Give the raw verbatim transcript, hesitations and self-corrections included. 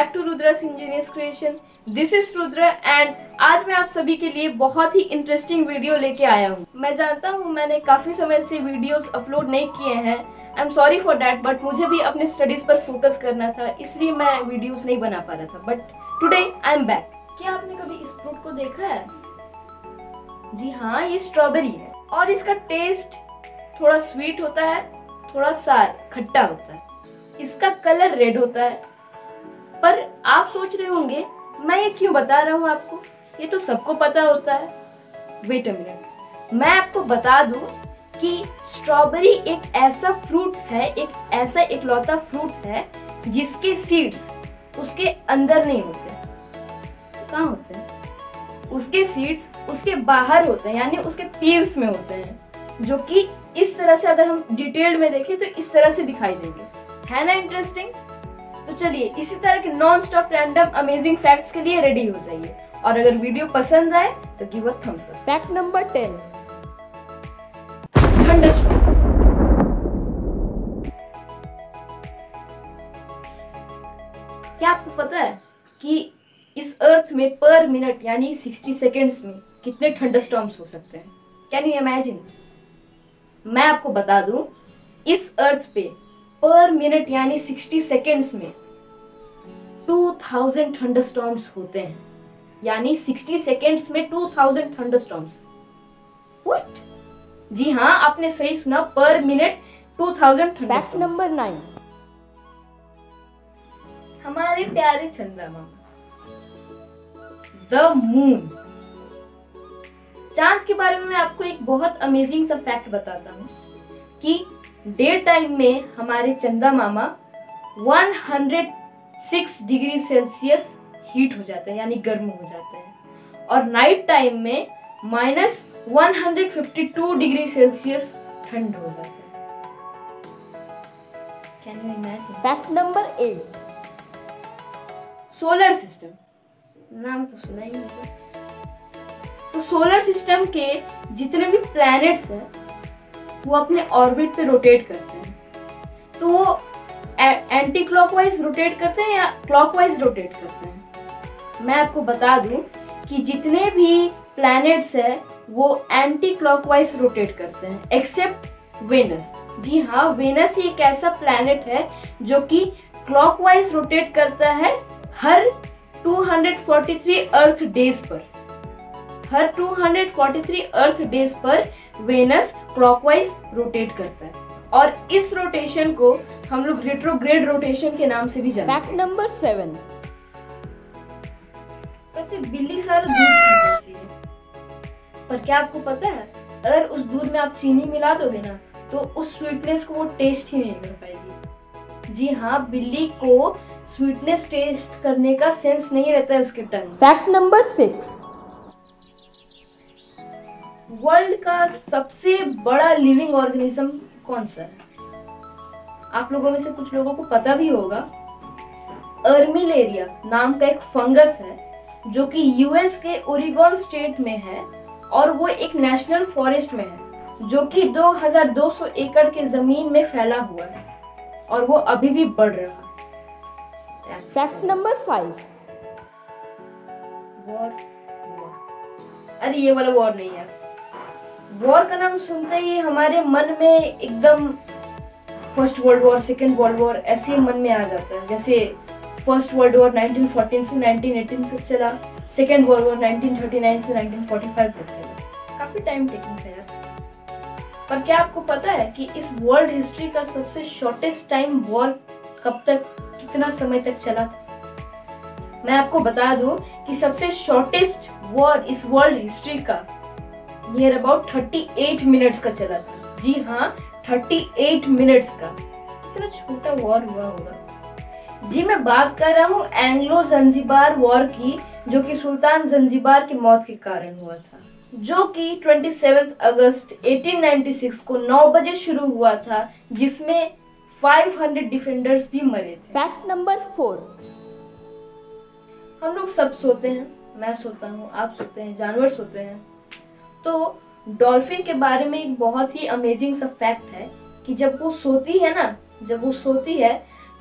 Back to Rudra's engineers creation. This is Rudra and आज मैं आप सभी के लिए बहुत ही इंटरेस्टिंग वीडियो लेके आया हूँ। मैं जानता हूँ मैंने काफी समय से वीडियोस अपलोड नहीं किए हैं, I am sorry for that, but मुझे भी अपने स्टडीज पर फोकस करना था, इसलिए मैं वीडियोस नहीं बना पा रहा था। But today I am back. क्या आपने कभी इस फ्रूट को देखा है? जी हाँ, ये स्ट्रॉबेरी है और इसका टेस्ट थोड़ा स्वीट होता है, थोड़ा सार खट्टा होता है। इसका कलर रेड होता है। पर आप सोच रहे होंगे मैं ये क्यों बता रहा हूँ आपको, ये तो सबको पता होता है। वेट अ मिनट, मैं आपको बता दूं कि स्ट्रॉबेरी एक ऐसा फ्रूट है, एक ऐसा इकलौता फ्रूट है जिसके सीड्स उसके अंदर नहीं होते। कहाँ होते हैं? उसके सीड्स उसके बाहर होते हैं, यानी उसके पील्स में होते हैं, जो कि इस तरह से अगर हम डिटेल्ड में देखें तो इस तरह से दिखाई देंगे। है ना इंटरेस्टिंग? तो चलिए इसी तरह के non stop random amazing facts के लिए रेडी हो जाइए, और अगर वीडियो पसंद आए तो give a thumbs up. Fact number ten, thunderstorm. क्या आपको पता है कि इस अर्थ में पर मिनट यानी साठ सेकेंड्स में कितने थंडरस्टॉर्म्स हो सकते हैं? Can you imagine? मैं आपको बता दूं, इस अर्थ पे पर मिनट यानी साठ सेकेंड्स में दो हज़ार थंडरस्टॉर्म्स होते हैं, यानी साठ सेकेंड्स में दो हज़ार थंडरस्टॉर्म्स। व्हाट? जी हाँ, आपने सही सुना, पर मिनट दो हज़ार थंडरस्टॉर्म्स। फैक्ट नंबर नाइन, हमारे प्यारे चंदा मामा, द मून। चांद के बारे में मैं आपको एक बहुत अमेजिंग सा फैक्ट बताता हूँ कि डे टाइम में हमारे चंदा मामा एक सौ छह डिग्री सेल्सियस हीट हो जाते हैं, यानी गर्म हो जाते हैं, और नाइट टाइम में माइनस एक सौ बावन डिग्री सेल्सियस ठंड हो जाते हैं। Can you imagine? Fact number eight, solar system. नाम तो सुना ही होगा। तो सोलर सिस्टम के जितने भी प्लैनेट्स हैं वो अपने ऑर्बिट पे रोटेट करते हैं। तो वो एंटी क्लॉकवाइज रोटेट करते हैं या क्लॉकवाइज रोटेट करते हैं? मैं आपको बता दूं कि जितने भी प्लैनेट्स हैं वो एंटी क्लॉकवाइज रोटेट करते हैं, एक्सेप्ट वेनस। जी हाँ, वेनस ही एक ऐसा प्लैनेट है जो कि क्लॉकवाइज रोटेट करता है हर दो सौ तैंतालीस अर्थ डेज पर। हर दो सौ तैंतालीस अर्थ डेज पर वेनस क्लॉकवाइज रोटेट करता है, और इस रोटेशन को हम लोग रेट्रोग्रेड रोटेशन के नाम से भी जानते हैं। फैक्ट नंबर सेवन, वैसे बिल्ली सारा दूध पी जाती है, पर क्या आपको पता है अगर उस दूध में आप चीनी मिला दोगे ना तो उस स्वीटनेस को वो टेस्ट ही नहीं कर पाएगी। जी हाँ, बिल्ली को स्वीटनेस टेस्ट करने का सेंस नहीं रहता है उसके tongue. Fact number six, world का सबसे बड़ा लिविंग ऑर्गेनिज्म कौन सा है? आप लोगों में से कुछ लोगों को पता भी होगा। अर्मिलेरिया नाम का एक फंगस है जो कि यूएस के ओरिगोन स्टेट में है, और वो एक नेशनल फॉरेस्ट में है जो कि दो हज़ार दो सौ एकड़ के जमीन में फैला हुआ है, और वो अभी भी बढ़ रहा है। Fact number five, war. अरे ये वाला वॉर नहीं है। वॉर का नाम सुनते ही हमारे मन में एकदम first world war, second world war ऐसे मन में आ जाता है। जैसे फर्स्ट वर्ल्ड वॉर उन्नीस सौ चौदह से उन्नीस सौ अठारह तक चला, सेकेंड वर्ल्ड वॉर उन्नीस सौ उनतालीस से उन्नीस सौ पैंतालीस तक चला। काफी टाइम टेकिंग था यार। पर क्या आपको पता है कि इस वर्ल्ड हिस्ट्री का सबसे शॉर्टेस्ट टाइम वॉर कब तक, कितना समय तक चला? मैं आपको बता दूं कि सबसे शॉर्टेस्ट वॉर इस वर्ल्ड हिस्ट्री का नियर अबाउट अड़तीस मिनट्स का चला था। जी हाँ, अड़तीस मिनट्स का। कितना छोटा वॉर हुआ होगा। जी मैं बात कर रहा हूँ एंग्लो जंजीबार वॉर की, जो कि सुल्तान जंजीबार की मौत के कारण हुआ था, जो कि सत्ताईस अगस्त अठारह सौ छियानवे को नौ बजे शुरू हुआ था, जिसमें पाँच सौ डिफेंडर्स भी मरे थे। फैक्ट नंबर फोर, हम लोग सब सोते हैं, मैं सोता हूँ, आप सोते हैं, जानवर सोते हैं। तो डॉल्फिन के बारे में एक बहुत ही अमेजिंग सा फैक्ट है कि जब वो सोती है ना, जब वो सोती है